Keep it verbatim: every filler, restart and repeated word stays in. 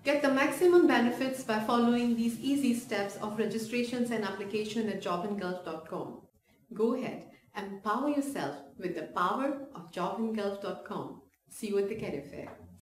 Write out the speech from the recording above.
Get the maximum benefits by following these easy steps of registrations and application at job in gulf dot com. Go ahead and power yourself with the power of job in gulf dot com. See you at the career fair.